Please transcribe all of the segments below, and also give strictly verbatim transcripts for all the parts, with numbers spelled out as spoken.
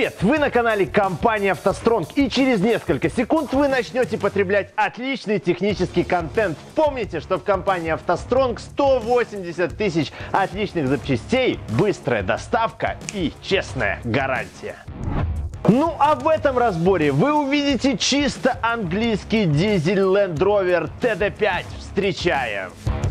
Привет! Вы на канале компании «АвтоСтронг», и через несколько секунд вы начнете потреблять отличный технический контент. Помните, что в компании «АвтоСтронг» сто восемьдесят тысяч отличных запчастей, быстрая доставка и честная гарантия. Ну а в этом разборе вы увидите чисто английский дизель Land Rover T D пять. Встречаем!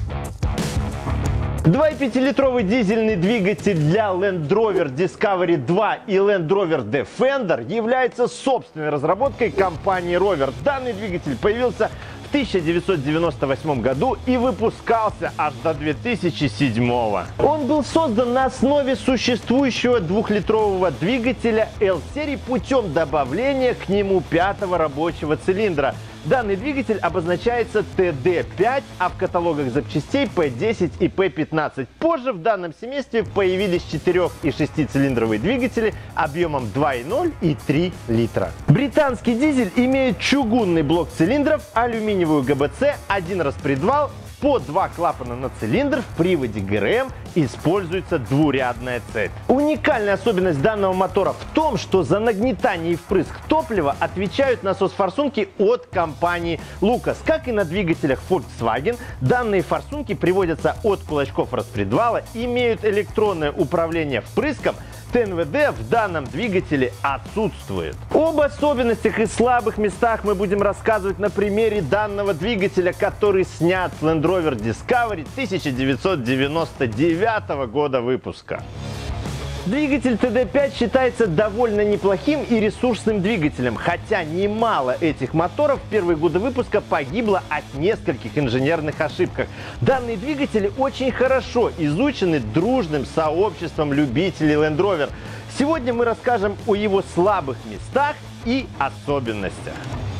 два и пять литровый дизельный двигатель для Land Rover Discovery два и Land Rover Defender является собственной разработкой компании Rover. Данный двигатель появился в тысяча девятьсот девяносто восьмом году и выпускался аж до две тысячи седьмого. Он был создан на основе существующего двухлитрового двигателя L-серии путем добавления к нему пятого рабочего цилиндра. Данный двигатель обозначается T D пять, а в каталогах запчастей P десять и P пятнадцать. Позже в данном семействе появились четырёх- и шестицилиндровые двигатели объемом два и ноль и три литра. Британский дизель имеет чугунный блок цилиндров, алюминиевую Г Б Ц, один распредвал, по два клапана на цилиндр, в приводе Г Р М используется двурядная цепь. Уникальная особенность данного мотора в том, что за нагнетание и впрыск топлива отвечают насос-форсунки от компании Lucas. Как и на двигателях Volkswagen, данные форсунки приводятся от кулачков распредвала, имеют электронное управление впрыском. Т Н В Д в данном двигателе отсутствует. Об особенностях и слабых местах мы будем рассказывать на примере данного двигателя, который снят с Land Rover Discovery тысяча девятьсот девяносто девятого года выпуска. Двигатель Т Д пять считается довольно неплохим и ресурсным двигателем, хотя немало этих моторов в первые годы выпуска погибло от нескольких инженерных ошибок. Данные двигатели очень хорошо изучены дружным сообществом любителей Land Rover. Сегодня мы расскажем о его слабых местах и особенностях.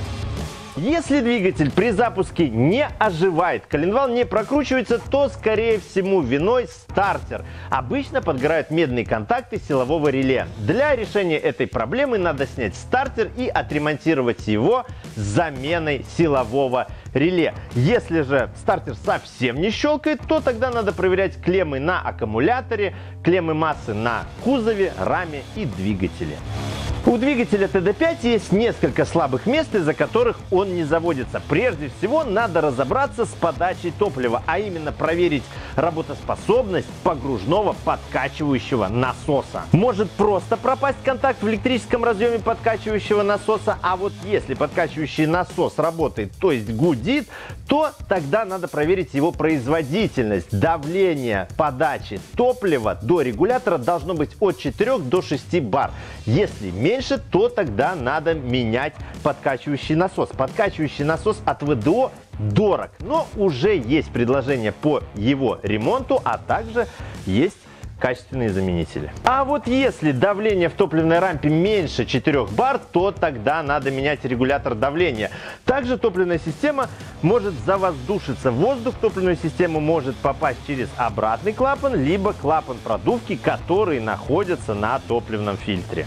Если двигатель при запуске не оживает, коленвал не прокручивается, то, скорее всего, виной стартер. Обычно подгорают медные контакты силового реле. Для решения этой проблемы надо снять стартер и отремонтировать его с заменой силового реле. Если же стартер совсем не щелкает, то тогда надо проверять клеммы на аккумуляторе, клеммы массы на кузове, раме и двигателе. У двигателя Т Д пять есть несколько слабых мест, из-за которых он не заводится. Прежде всего, надо разобраться с подачей топлива, а именно проверить работоспособность погружного подкачивающего насоса. Может просто пропасть контакт в электрическом разъеме подкачивающего насоса, а вот если подкачивающий насос работает, то есть гудит, то тогда надо проверить его производительность. Давление подачи топлива до регулятора должно быть от четырёх до шести бар. Если меньше, меньше, то тогда надо менять подкачивающий насос. Подкачивающий насос от В Д О дорог, но уже есть предложение по его ремонту, а также есть качественные заменители. А вот если давление в топливной рампе меньше четырёх бар, то тогда надо менять регулятор давления. Также топливная система может завоздушиться. Воздух в топливную систему может попасть через обратный клапан, либо клапан продувки, которые находятся на топливном фильтре.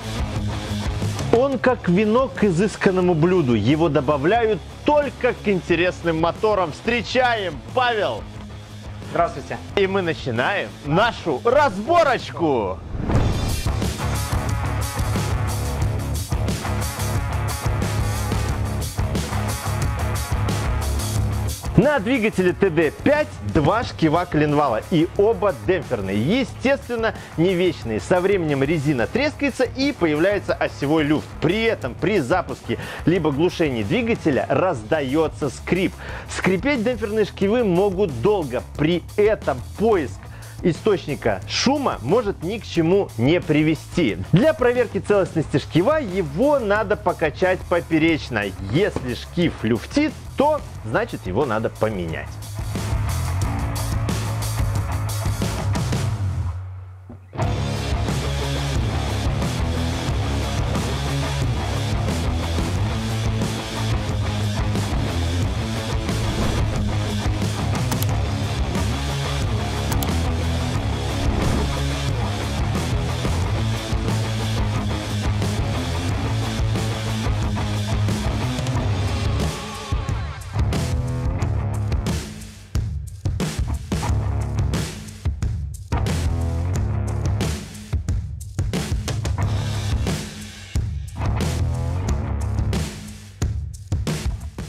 Он как вино к изысканному блюду. Его добавляют только к интересным моторам. Встречаем, Павел! Здравствуйте! И мы начинаем нашу разборочку! На двигателе Т Д пять два шкива коленвала и оба демпферные. Естественно, не вечные. Со временем резина трескается и появляется осевой люфт. При этом при запуске либо глушении двигателя раздается скрип. Скрипеть демпферные шкивы могут долго. При этом поиск источника шума может ни к чему не привести. Для проверки целостности шкива его надо покачать поперечно. Если шкив люфтит, то значит его надо поменять.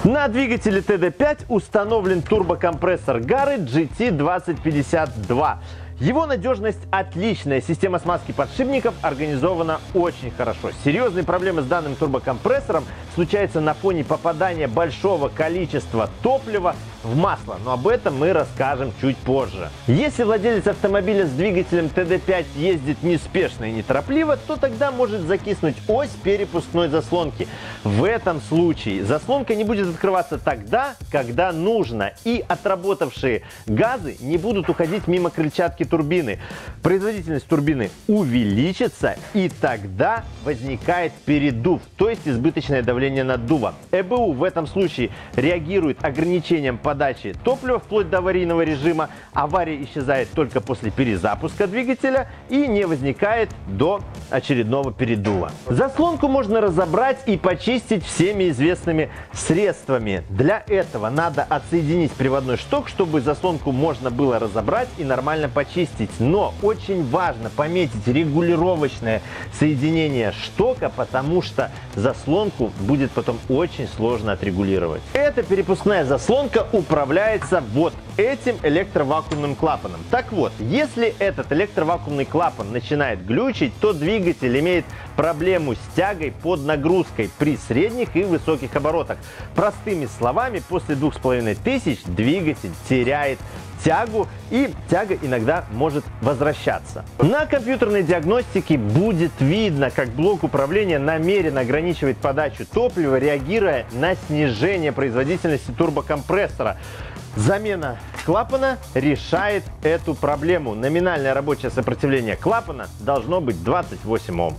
На двигателе тэ дэ пять установлен турбокомпрессор Garrett джи ти двадцать пятьдесят два. Его надежность отличная, система смазки подшипников организована очень хорошо. Серьезные проблемы с данным турбокомпрессором случаются на фоне попадания большого количества топлива в масло, но об этом мы расскажем чуть позже. Если владелец автомобиля с двигателем тэ дэ пять ездит неспешно и неторопливо, то тогда может закиснуть ось перепускной заслонки. В этом случае заслонка не будет открываться тогда, когда нужно, и отработавшие газы не будут уходить мимо крыльчатки турбины. Производительность турбины увеличится, и тогда возникает передув, то есть избыточное давление наддува. э бэ у в этом случае реагирует ограничением подачи топлива вплоть до аварийного режима. Авария исчезает только после перезапуска двигателя и не возникает до очередного передува. Заслонку можно разобрать и почистить всеми известными средствами. Для этого надо отсоединить приводной шток, чтобы заслонку можно было разобрать и нормально почистить. Но очень важно пометить регулировочное соединение штока, потому что заслонку будет потом очень сложно отрегулировать. Эта перепускная заслонка управляется вот этим электровакуумным клапаном. Так вот, если этот электровакуумный клапан начинает глючить, то двигатель имеет проблему с тягой под нагрузкой при средних и высоких оборотах. Простыми словами, после двух с половиной тысяч двигатель теряет тягу, и тяга иногда может возвращаться. На компьютерной диагностике будет видно, как блок управления намеренно ограничивает подачу топлива, реагируя на снижение производительности турбокомпрессора. Замена клапана решает эту проблему. Номинальное рабочее сопротивление клапана должно быть двадцать восемь ом.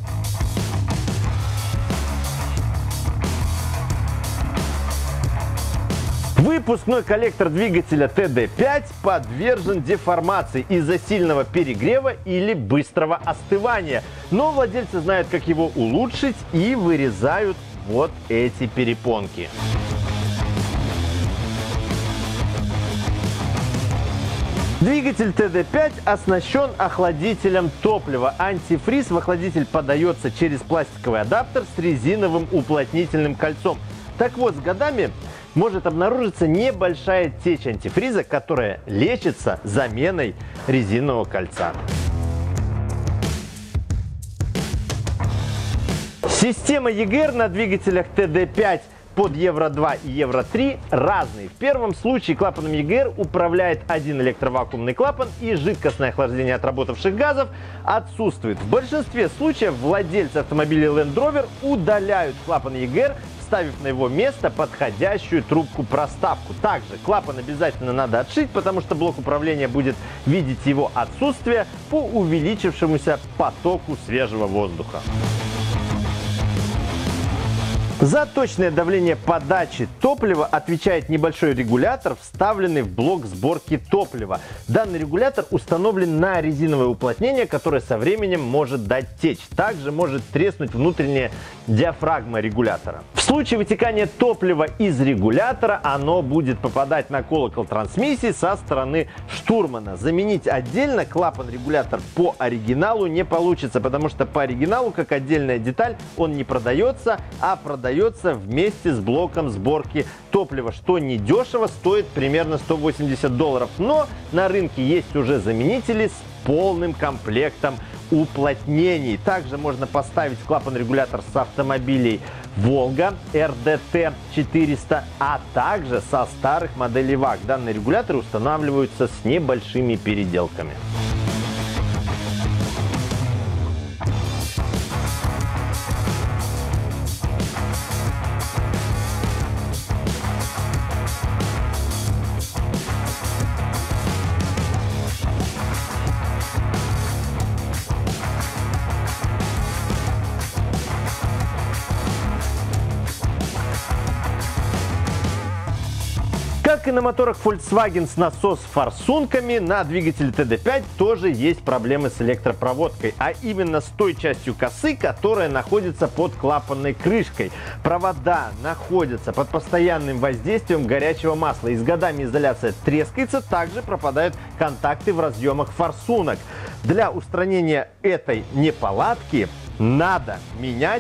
Выпускной коллектор двигателя тэ дэ пять подвержен деформации из-за сильного перегрева или быстрого остывания. Но владельцы знают, как его улучшить, и вырезают вот эти перепонки. Двигатель тэ дэ пять оснащен охладителем топлива. Антифриз в охладитель подается через пластиковый адаптер с резиновым уплотнительным кольцом. Так вот, с годами может обнаружиться небольшая течь антифриза, которая лечится заменой резинового кольца. Система и джи эр на двигателях тэ дэ пять под евро два и евро три разные. В первом случае клапаном и джи эр управляет один электровакуумный клапан, и жидкостное охлаждение отработавших газов отсутствует. В большинстве случаев владельцы автомобилей Land Rover удаляют клапан и джи эр, ставив на его место подходящую трубку-проставку. Также клапан обязательно надо отшить, потому что блок управления будет видеть его отсутствие по увеличившемуся потоку свежего воздуха. За точное давление подачи топлива отвечает небольшой регулятор, вставленный в блок сборки топлива. Данный регулятор установлен на резиновое уплотнение, которое со временем может дать течь. Также может треснуть внутренняя диафрагма регулятора. В случае вытекания топлива из регулятора оно будет попадать на колокол трансмиссии со стороны штурмана. Заменить отдельно клапан-регулятор по оригиналу не получится, потому что по оригиналу как отдельная деталь он не продается, а продается вместе с блоком сборки топлива, что недешево, стоит примерно сто восемьдесят долларов. Но на рынке есть уже заменители с полным комплектом уплотнений. Также можно поставить клапан-регулятор с автомобилей Волга эр дэ тэ четыреста, а также со старых моделей ВАГ. Данные регуляторы устанавливаются с небольшими переделками. Как и на моторах Volkswagen с насос-форсунками, на двигателе тэ дэ пять тоже есть проблемы с электропроводкой, а именно с той частью косы, которая находится под клапанной крышкой. Провода находятся под постоянным воздействием горячего масла, и с годами изоляция трескается, также пропадают контакты в разъемах форсунок. Для устранения этой неполадки надо менять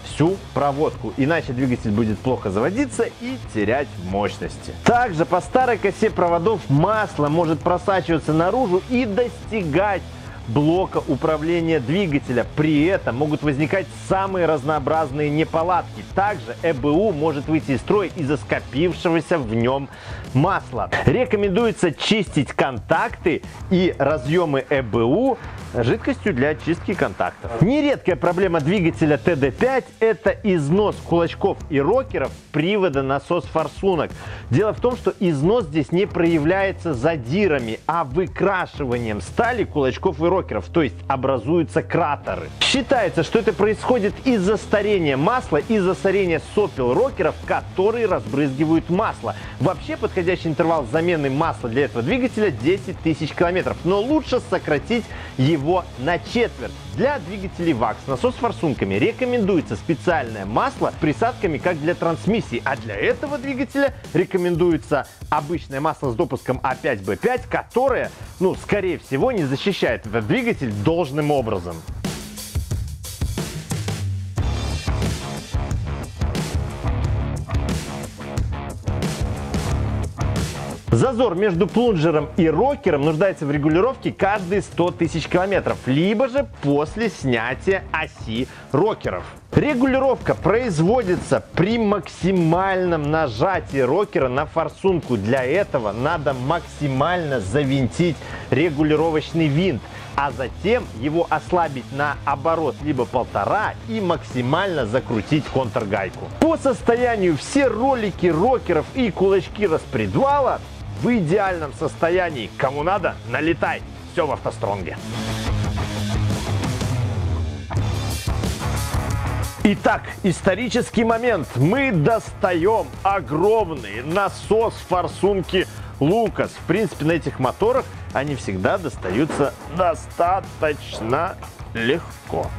всю проводку, иначе двигатель будет плохо заводиться и терять мощности. Также по старой косе проводов масло может просачиваться наружу и достигать блока управления двигателя. При этом могут возникать самые разнообразные неполадки. Также э бэ у может выйти из строя из-за скопившегося в нем масла. Рекомендуется чистить контакты и разъемы э бэ у жидкостью для очистки контактов. Нередкая проблема двигателя тэ дэ пять – это износ кулачков и рокеров привода насос-форсунок. Дело в том, что износ здесь не проявляется задирами, а выкрашиванием стали кулачков и рокеров, то есть образуются кратеры. Считается, что это происходит из-за старения масла и засорения сопел рокеров, которые разбрызгивают масло. Вообще подходящий интервал замены масла для этого двигателя десять тысяч километров, но лучше сократить его на четверть. Для двигателей вакс с насос-форсунками рекомендуется специальное масло с присадками, как для трансмиссии, а для этого двигателя рекомендуется обычное масло с допуском а пять бэ пять, которое, ну, скорее всего, не защищает этот двигатель должным образом. Зазор между плунжером и рокером нуждается в регулировке каждые сто тысяч километров, либо же после снятия оси рокеров. Регулировка производится при максимальном нажатии рокера на форсунку. Для этого надо максимально завинтить регулировочный винт, а затем его ослабить на оборот либо полтора и максимально закрутить контргайку. По состоянию все ролики рокеров и кулачки распредвала в идеальном состоянии. Кому надо, налетай. Все в автостронге. Итак, исторический момент. Мы достаем огромные насос-форсунки Lucas. В принципе, на этих моторах они всегда достаются достаточно легко.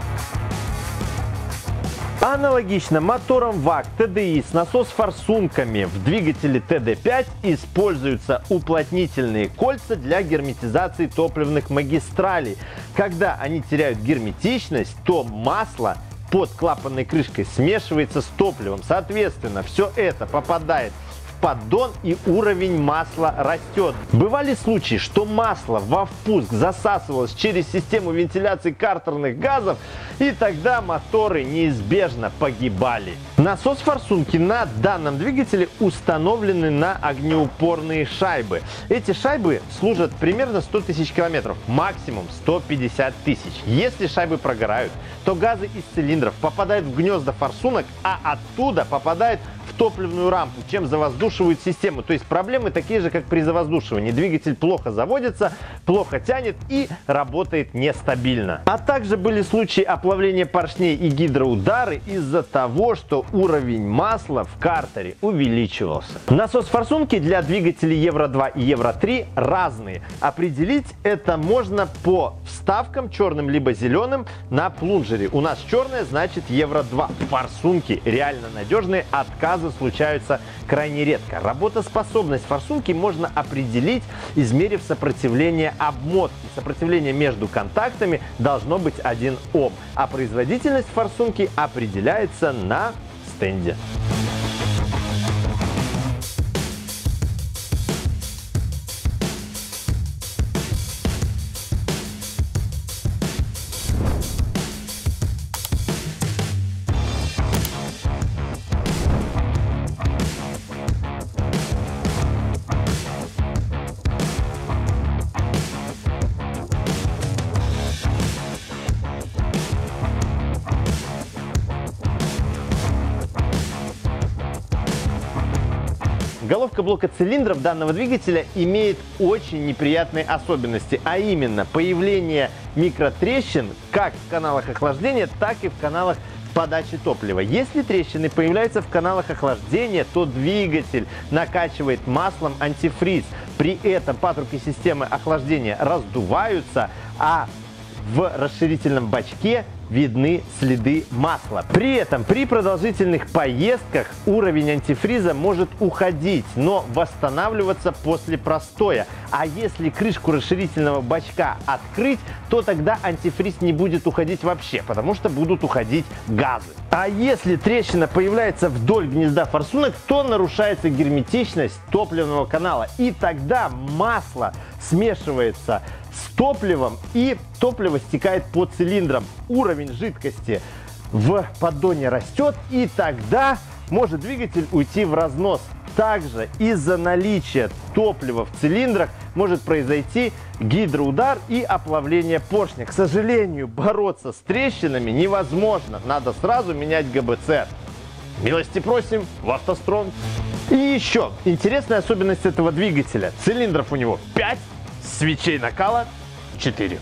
Аналогично моторам вак тэ дэ и с насос-форсунками в двигателе тэ дэ пять используются уплотнительные кольца для герметизации топливных магистралей. Когда они теряют герметичность, то масло под клапанной крышкой смешивается с топливом. Соответственно, все это попадает в поддон и уровень масла растет. Бывали случаи, что масло во впуск засасывалось через систему вентиляции картерных газов, и тогда моторы неизбежно погибали. Насос-форсунки на данном двигателе установлены на огнеупорные шайбы. Эти шайбы служат примерно сто тысяч километров, максимум сто пятьдесят тысяч. Если шайбы прогорают, то газы из цилиндров попадают в гнезда форсунок, а оттуда попадают в топливную рампу, чем завоздушивают систему. То есть проблемы такие же, как при завоздушивании. Двигатель плохо заводится, плохо тянет и работает нестабильно. А также были случаи оплавления поршней и гидроудары из-за того, что уровень масла в картере увеличивался. Насос-форсунки для двигателей евро два и евро три разные. Определить это можно по вставкам черным либо зеленым на плунжере. У нас черная, значит евро два. Форсунки реально надежные, отказы случаются крайне редко. Работоспособность форсунки можно определить, измерив сопротивление обмотки. Сопротивление между контактами должно быть один ом, а производительность форсунки определяется на стенде. Головка блока цилиндров данного двигателя имеет очень неприятные особенности, а именно появление микротрещин как в каналах охлаждения, так и в каналах подачи топлива. Если трещины появляются в каналах охлаждения, то двигатель накачивает маслом антифриз. При этом патрубки системы охлаждения раздуваются, а в расширительном бачке видны следы масла. При этом при продолжительных поездках уровень антифриза может уходить, но восстанавливаться после простоя. А если крышку расширительного бачка открыть, то тогда антифриз не будет уходить вообще, потому что будут уходить газы. А если трещина появляется вдоль гнезда форсунок, то нарушается герметичность топливного канала. И тогда масло смешивается с топливом, и топливо стекает по цилиндрам. Уровень жидкости в поддоне растет, и тогда может двигатель уйти в разнос. Также из-за наличия топлива в цилиндрах может произойти гидроудар и оплавление поршня. К сожалению, бороться с трещинами невозможно. Надо сразу менять ГБЦ. Милости просим в АвтоСтронг. И еще интересная особенность этого двигателя. Цилиндров у него пять, свечей накала четыре.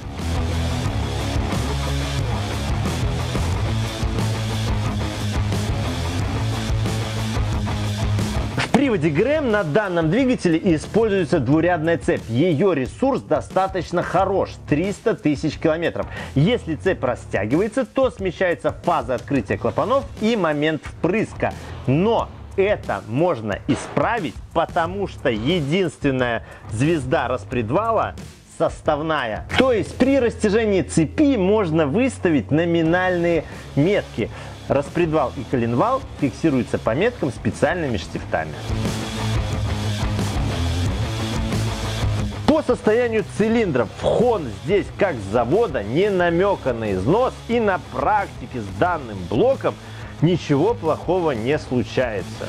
В приводе ГРМ на данном двигателе используется двурядная цепь. Ее ресурс достаточно хорош – триста тысяч километров. Если цепь растягивается, то смещается фаза открытия клапанов и момент впрыска. Но это можно исправить, потому что единственная звезда распредвала составная. То есть при растяжении цепи можно выставить номинальные метки. Распредвал и коленвал фиксируются по меткам специальными штифтами. По состоянию цилиндров хон здесь как с завода, не намека на износ, и на практике с данным блоком ничего плохого не случается.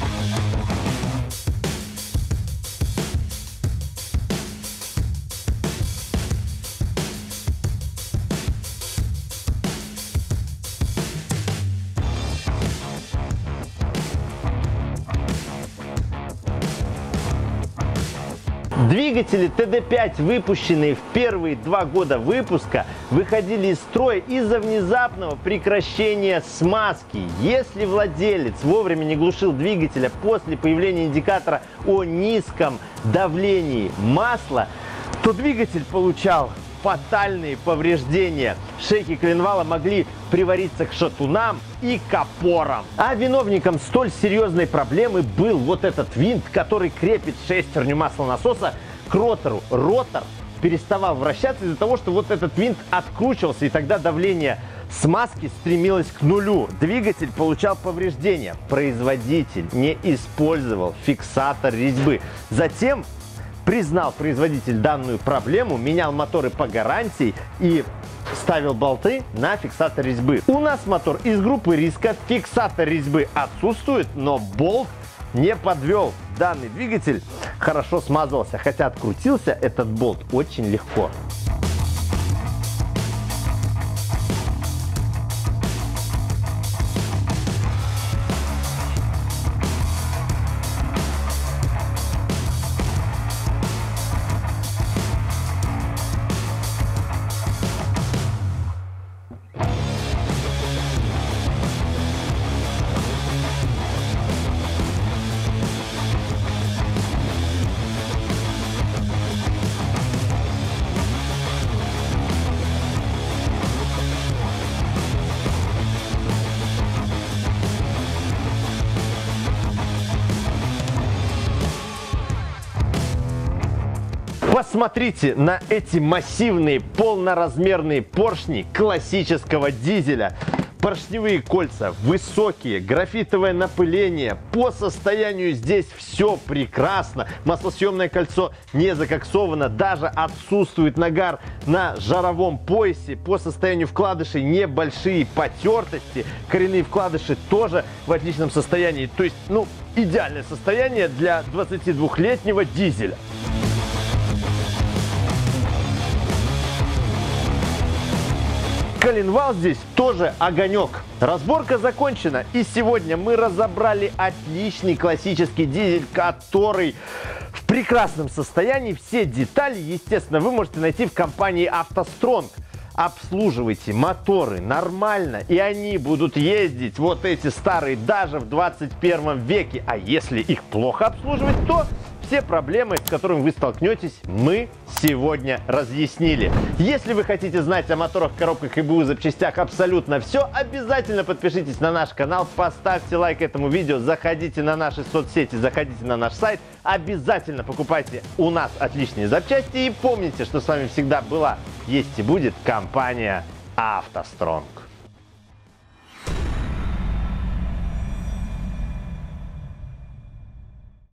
Двигатели тэ дэ пять, выпущенные в первые два года выпуска, выходили из строя из-за внезапного прекращения смазки. Если владелец вовремя не глушил двигателя после появления индикатора о низком давлении масла, то двигатель получал фатальные повреждения. Шейки коленвала могли привариться к шатунам и к опорам. А виновником столь серьезной проблемы был вот этот винт, который крепит шестерню маслонасоса к ротору. Ротор переставал вращаться из-за того, что вот этот винт откручивался, и тогда давление смазки стремилось к нулю. Двигатель получал повреждения. Производитель не использовал фиксатор резьбы. Затем признал производитель данную проблему, менял моторы по гарантии и ставил болты на фиксатор резьбы. У нас мотор из группы риска, фиксатор резьбы отсутствует, но болт не подвел. Данный двигатель хорошо смазывался, хотя открутился этот болт очень легко. Посмотрите на эти массивные полноразмерные поршни классического дизеля. Поршневые кольца высокие, графитовое напыление. По состоянию здесь все прекрасно. Маслосъемное кольцо не закоксовано, даже отсутствует нагар на жаровом поясе. По состоянию вкладышей небольшие потертости. Коренные вкладыши тоже в отличном состоянии. То есть, ну, идеальное состояние для двадцатидвухлетнего дизеля. Коленвал здесь тоже огонек. Разборка закончена, и сегодня мы разобрали отличный классический дизель, который в прекрасном состоянии. Все детали, естественно, вы можете найти в компании АвтоСтронг. Обслуживайте моторы нормально, и они будут ездить, вот эти старые, даже в двадцать первом веке. А если их плохо обслуживать, то Все проблемы, с которыми вы столкнетесь, мы сегодня разъяснили. Если вы хотите знать о моторах, коробках и БУ запчастях абсолютно все, обязательно подпишитесь на наш канал, поставьте лайк этому видео, заходите на наши соцсети, заходите на наш сайт, обязательно покупайте у нас отличные запчасти и помните, что с вами всегда была, есть и будет компания «АвтоСтронг».